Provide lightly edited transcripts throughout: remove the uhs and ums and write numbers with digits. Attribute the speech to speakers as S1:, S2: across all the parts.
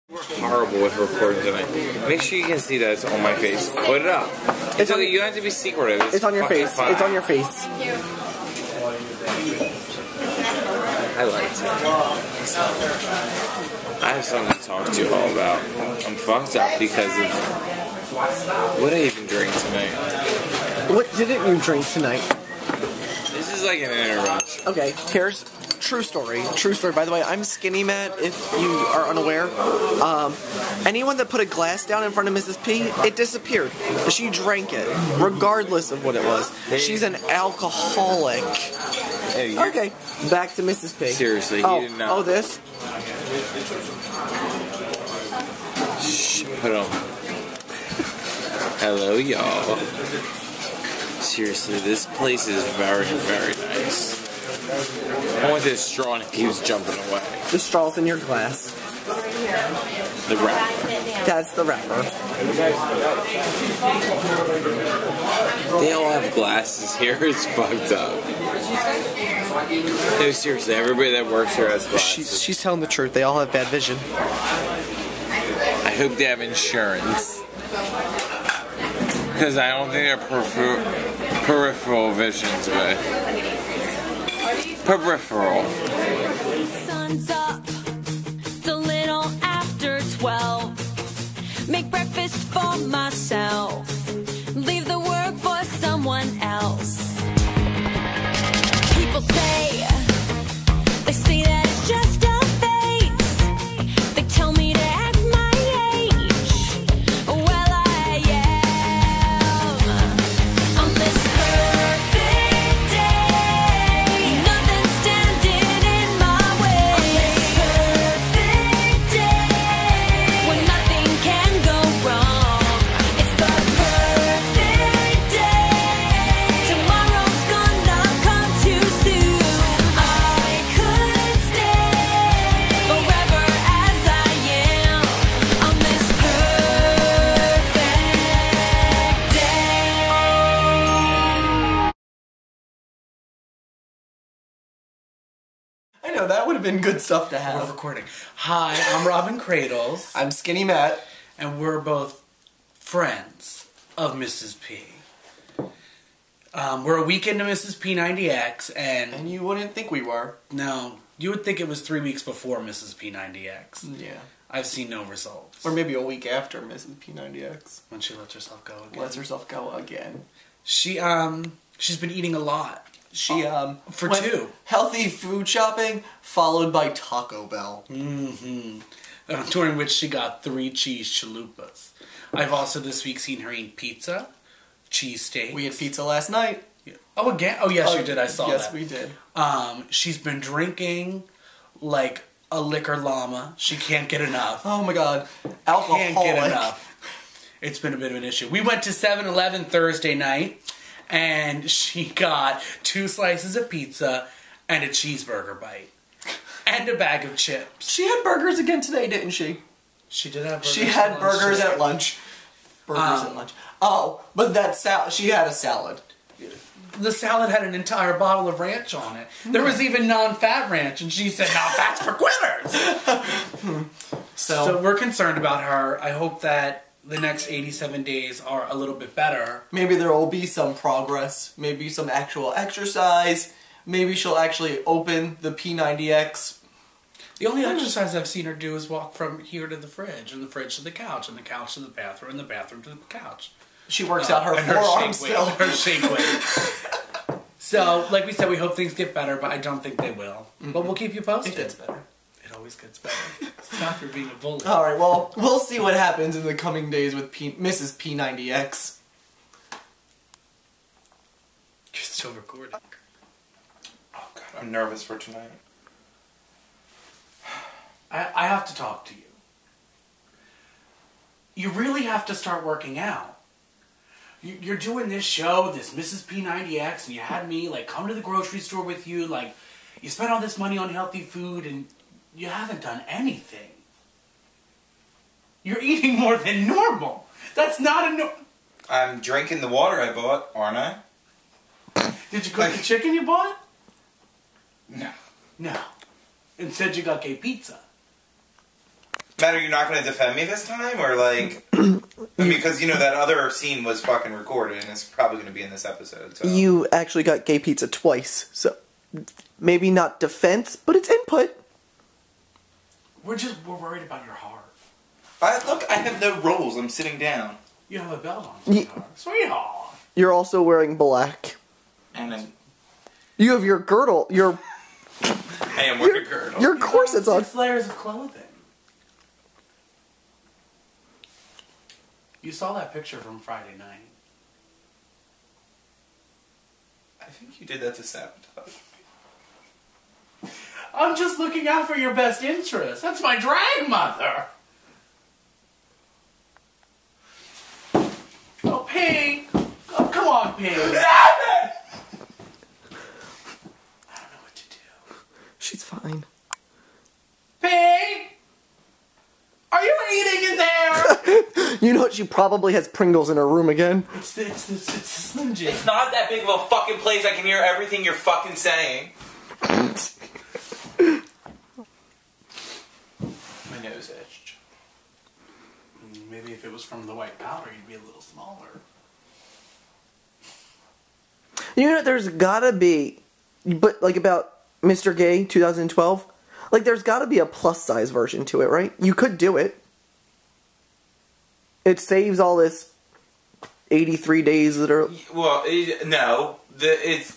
S1: We're horrible with recording tonight. Make sure you can see that it's on my face. Put it up. It's okay. You don't have to be secretive.
S2: It's on your face.
S1: Fine.
S2: It's on your face.
S1: I liked it. I have something to talk to you all about. I'm fucked up because of what I even drank tonight.
S2: What didn't you drink tonight?
S1: This is like an intervention.
S2: Okay, here's true story. True story. By the way, I'm Skinny Matt, if you are unaware. Anyone that put a glass down in front of Mrs. P, it disappeared. She drank it, regardless of what it was. She's an alcoholic.
S1: Hey,
S2: okay, back to Mrs. P.
S1: Seriously, he did not.
S2: Oh, this?
S1: Shh, put on. Hello, y'all. Seriously, this place is very, very nice. I want this straw and it keeps jumping away.
S2: The straw's in your glass.
S1: The wrapper.
S2: That's the wrapper.
S1: They all have glasses here. It's fucked up. No, seriously, everybody that works here has glasses.
S2: She's telling the truth. They all have bad vision.
S1: I hope they have insurance. Because I don't think they're peripheral vision today. Peripheral.
S3: Sun's up. It's a little after 12. Make breakfast for myself. Leave the work for someone else. People say that it's just a phase. They tell me to act my age. Well, I am on this perfect day. Nothing standing in my way. On this perfect day, when nothing can go wrong. It's the perfect day. Tomorrow's gonna come too soon. I could stay forever as I am on this perfect day.
S2: I know, that would have been good stuff to
S4: We're
S2: have.
S4: recording. Hi, I'm Robyn Kradles,
S2: I'm Skinny Matt.
S4: and we're both friends of Mrs. P. We're a week into Mrs. P90X, and
S2: And you wouldn't think we were.
S4: no, you would think it was 3 weeks before Mrs. P90X.
S2: Yeah.
S4: I've seen no results.
S2: Or maybe a week after Mrs. P90X
S4: When she lets herself go again.
S2: lets herself go again.
S4: She's been eating a lot.
S2: She,
S4: For
S2: went
S4: two.
S2: healthy food shopping, followed by Taco Bell.
S4: During which she got 3 cheese chalupas. I've also this week seen her eat pizza, cheesesteaks.
S2: We had pizza last night.
S4: Oh, again? Oh, yes, you did. I saw that.
S2: Yes, we did.
S4: She's been drinking like a liquor llama. She can't get enough.
S2: Oh my god. Alcoholic.
S4: Can't get enough. It's been a bit of an issue. We went to 7-Eleven Thursday night, and she got 2 slices of pizza and a cheeseburger bite. And a bag of chips.
S2: She had burgers again today, didn't she?
S4: She did have burgers.
S2: She had
S4: at lunch
S2: burgers
S4: today.
S2: at lunch. Burgers at lunch. Oh, but that salad. She had a salad.
S4: The salad had an entire bottle of ranch on it. There was even non-fat ranch, and she said, "Non-fat's for quitters." So we're concerned about her. I hope that the next 87 days are a little bit better.
S2: Maybe there will be some progress. Maybe some actual exercise. Maybe she'll actually open the P90X.
S4: The only exercise I've seen her do is walk from here to the fridge, and the fridge to the couch, and the couch to the bathroom, and the bathroom to the couch.
S2: She works out her
S4: And
S2: forearms
S4: shake
S2: still.
S4: weight, her shake weight. So, like we said, we hope things get better, but I don't think they will. But we'll keep you posted.
S2: It gets better.
S4: It always gets better. Stop for being a bully.
S2: Alright, well, we'll see what happens in the coming days with Mrs. P90X.
S4: You're still recording.
S1: Oh god, I'm nervous for tonight.
S4: I have to talk to you. You really have to start working out. You're doing this show, this Mrs. P90X, and you had me, like, come to the grocery store with you, like, you spent all this money on healthy food, and you haven't done anything. You're eating more than normal. That's not a
S5: I'm drinking the water I bought, aren't I?
S4: Did you cook the chicken you bought?
S5: No.
S4: No. Instead you got gay pizza.
S5: Matt, are you not going to defend me this time? Or, like... because, you know, that other scene was fucking recorded, and it's probably going to be in this episode, so...
S2: You actually got gay pizza twice, so... Maybe not defense, but it's input.
S4: We're worried about your heart.
S5: Look, I have no rolls. I'm sitting down.
S4: You have a belt on, sweetheart.
S2: You're also wearing black.
S5: And then...
S2: You have your girdle, your...
S5: Hey, I'm wearing a girdle.
S2: Your corset's on.
S4: 6 layers of clothing. You saw that picture from Friday night.
S5: I think you did that to sabotage.
S4: I'm just looking out for your best interest. That's my drag mother. Oh, Pink. Oh, come on, Pink. I don't know what to do.
S2: She's fine.
S4: Pink! Are you eating in there?
S2: You know what? She probably has Pringles in her room again.
S4: It's the Slim Jim.
S5: It's not that big of a fucking place. I can hear everything you're fucking saying. My nose itched.
S4: Maybe if it was from the white powder, you'd be a little smaller.
S2: You know, there's gotta be, but like about Mr. Gay 2012, like there's gotta be a plus size version to it, right? You could do it. It saves all this 83 days that are...
S5: Well, no. It's...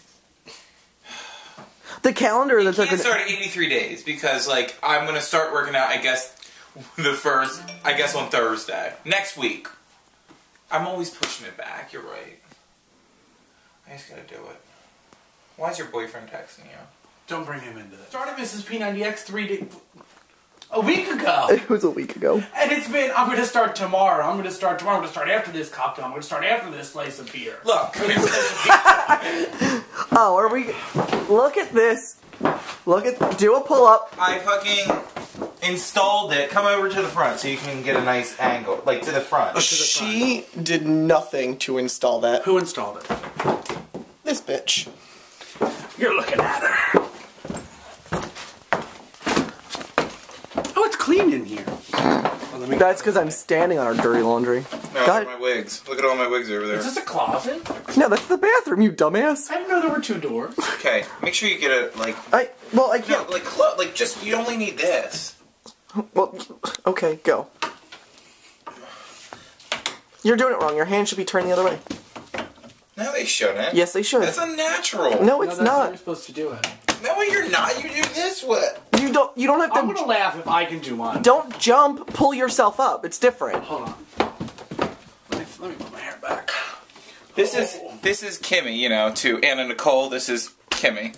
S2: The calendar
S5: You
S2: that's
S5: can't start at 83 days because, like, I'm going to start working out, I guess, on Thursday. Next week. I'm always pushing it back. You're right. I just got to do it. Why is your boyfriend texting you?
S4: Don't bring him into this. Started Mrs. P90X a week ago.
S2: It was a week ago.
S4: And it's been, I'm going to start tomorrow. I'm going to start after this cocktail. I'm going to start after this slice of beer.
S5: Look, come here.
S2: Oh, are we... Look at this. Do a pull-up.
S5: I fucking installed it. Come over to the front so you can get a nice angle. Like, to the front.
S2: She did nothing to install that.
S4: Who installed it?
S2: This bitch.
S4: You're looking at her. Oh, it's clean in here.
S2: That's because I'm standing on our dirty laundry.
S5: No, look at my wigs. Look at all my wigs over there.
S4: Is this a closet?
S2: No, that's the bathroom, you dumbass.
S4: I didn't know there were 2 doors.
S5: Okay, make sure you get a, like...
S2: I can't...
S5: No, like, just, you only need this.
S2: Well, okay, go. You're doing it wrong. Your hand should be turned the other way.
S5: No, they shouldn't.
S2: Yes, they should.
S5: That's unnatural.
S2: No, it's
S4: that's how
S2: not.
S4: you're supposed to do it.
S5: No, you're not. You do this way.
S2: You don't have to...
S4: I'm gonna laugh if I can do one.
S2: Don't jump, pull yourself up. It's different.
S4: Hold on. Let me put my hair back.
S5: This is Kimmy, you know, to Anna Nicole. This is Kimmy.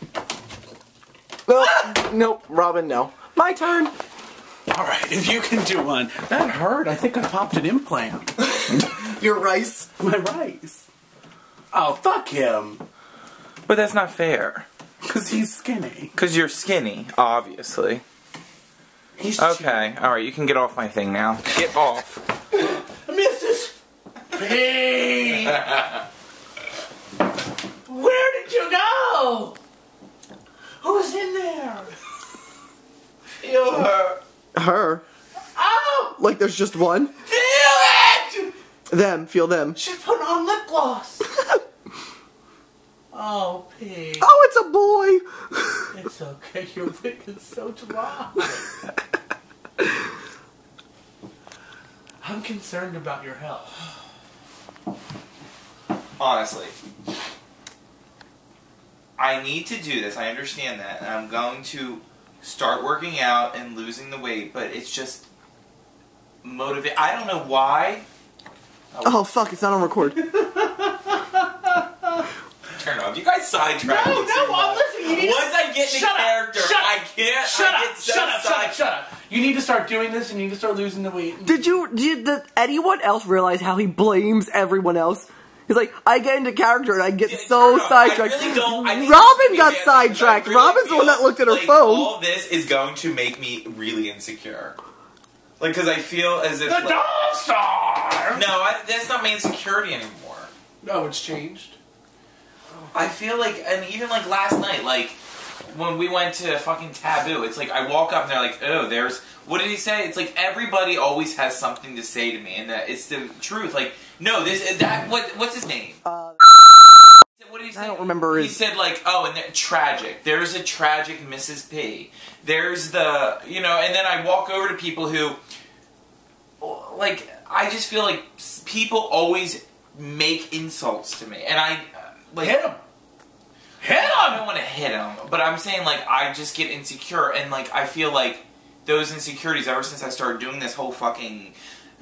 S2: Nope, Robyn, no. My turn.
S4: Alright, if you can do one. That hurt. I think I popped an implant.
S2: Your rice.
S4: My rice. Oh, fuck him.
S5: But that's not fair.
S4: Because he's skinny.
S5: Because you're skinny, obviously.
S4: He's
S5: okay, alright, you can get off my thing now. Get off.
S4: Mrs. P! Where did you go? Who's in there?
S5: Feel her.
S2: Her?
S4: Oh!
S2: Like there's just one?
S4: Feel it!
S2: Them, feel them.
S4: She's putting on lip gloss. Oh, P.
S2: Oh, it's a boy!
S4: It's okay, your wig is so dry. I'm concerned about your health.
S5: Honestly. I need to do this, I understand that, and I'm going to start working out and losing the weight, but it's just motivate. I don't know why.
S2: Oh, fuck, it's not on record.
S5: Turn it off. You guys sidetracked.
S4: No, I'm listening.
S5: Once I get in the character, I can't.
S4: Shut up. You need to start doing this, and you need to start losing the weight.
S2: Did anyone else realize how he blames everyone else? He's like, I get into character and I get so sidetracked.
S5: I really don't.
S2: Robyn got sidetracked. Robyn's the one that looked at her phone.
S5: All this is going to make me really insecure. Like, because I feel as if...
S4: The Doll Star!
S5: No, that's not my insecurity anymore.
S4: No, it's changed.
S5: I feel like, and even like last night, like, when we went to fucking Taboo, it's like I walk up and they're like, oh, there's, what did he say? It's like everybody always has something to say to me, and that it's the truth. Like, no, what's his name? What did he say?
S2: I don't remember.
S5: He said like, oh, and tragic. There's a tragic Mrs. P. There's the, you know, and then I walk over to people who, like, I just feel like people always make insults to me, and I like
S4: hit him. Hit him!
S5: I don't want to hit him, but I'm saying like I just get insecure, and like I feel like those insecurities ever since I started doing this whole fucking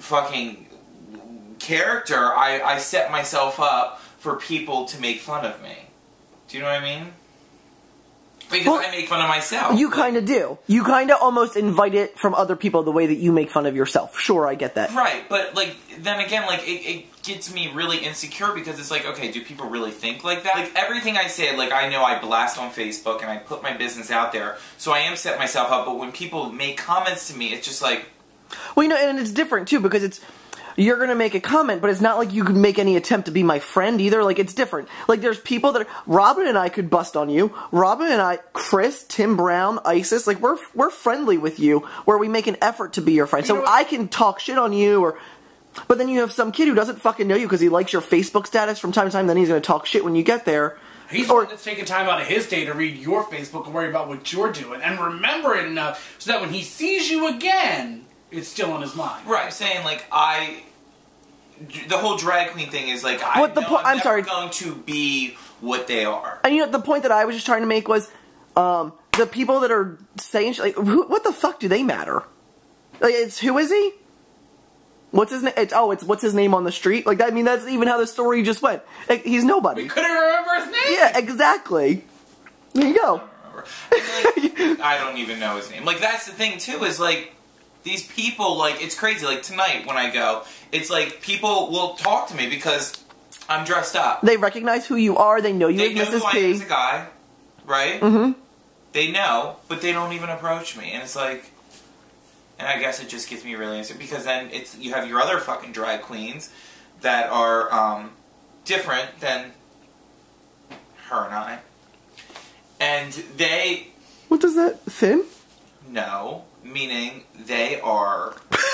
S5: character, I set myself up for people to make fun of me. Do you know what I mean? Because I make fun of myself.
S2: You kind of do. You kind of almost invite it from other people the way that you make fun of yourself. Sure, I get that.
S5: Right, but like then again, like it gets me really insecure because it's like, okay, do people really think like that? Like everything I say, like I know I blast on Facebook and I put my business out there, so I am setting myself up. But when people make comments to me, it's just like,
S2: well, you know, and it's different too because it's. You're gonna make a comment, but it's not like you could make any attempt to be my friend either. Like, it's different. Like, there's people that Robyn and I could bust on you. Robyn and I, Chris, Tim Brown, Isis, like, we're friendly with you, where we make an effort to be your friend. So I can talk shit on you, or... But then you have some kid who doesn't fucking know you because he likes your Facebook status from time to time, then he's gonna talk shit when you get there.
S4: He's the one that's taking time out of his day to read your Facebook and worry about what you're doing, and remember it enough so that when he sees you again, it's still on his mind.
S5: Right, I'm saying, like, the whole drag queen thing is like, I'm never going to be what they are.
S2: And you know, the point that I was just trying to make was, the people that are saying shit, like, what the fuck do they matter? Like, it's, who is he? What's his name? It's what's his name on the street? Like, I mean, that's even how the story just went. Like, he's nobody.
S4: We couldn't remember his name!
S2: Yeah, exactly. There you go.
S5: I don't even know his name. Like, that's the thing, too, is like, these people, like, it's crazy. Like, tonight when I go, it's like people will talk to me because I'm dressed up.
S2: They recognize who you are. They know you as Mrs. P.
S5: They know who I am as a guy, right?
S2: Mm-hmm.
S5: They know, but they don't even approach me. And it's like, and I guess it just gets me really insecure because then you have your other fucking drag queens that are different than her and I. And they...
S2: What does that... Thin?
S5: No. Meaning, they are...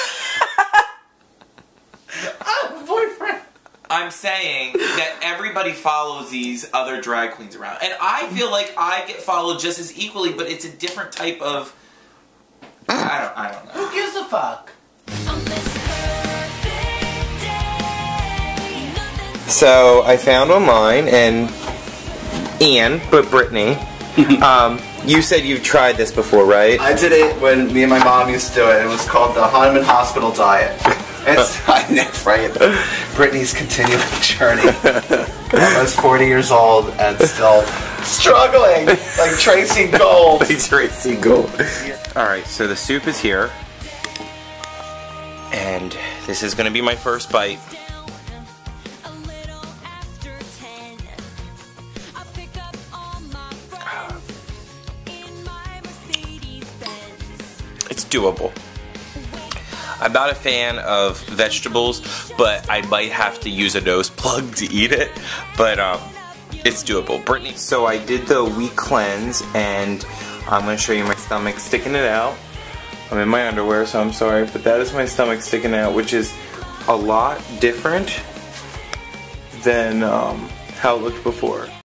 S4: Boyfriend!
S5: I'm saying that everybody follows these other drag queens around. And I feel like I get followed just as equally, but it's a different type of... I don't know.
S4: Who gives a fuck?
S5: So, I found online, and Ian, but Brittany... you said you've tried this before, right?
S6: I did it when me and my mom used to do it. It was called the Hahnemann Hospital Diet. It's right. Brittany's continuing journey. Almost 40 years old and still struggling like Tracy Gold.
S5: Like Tracy Gold. Alright, so the soup is here. And this is going to be my first bite. It's doable. I'm not a fan of vegetables, but I might have to use a nose plug to eat it. But it's doable. Brittany, so I did the week cleanse, and I'm going to show you my stomach sticking it out. I'm in my underwear, so I'm sorry, but that is my stomach sticking out, which is a lot different than how it looked before.